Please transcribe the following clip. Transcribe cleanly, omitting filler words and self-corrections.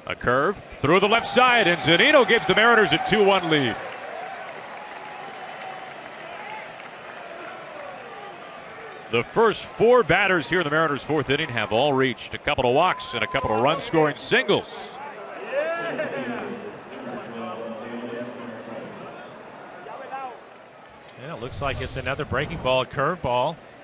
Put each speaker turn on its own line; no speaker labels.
A curve through the left side, and Zunino gives the Mariners a 2-1 lead. The first 4 batters here in the Mariners' 4th inning have all reached a couple of walks and a couple of run-scoring singles.
Yeah, it looks like it's another breaking ball, a curve ball.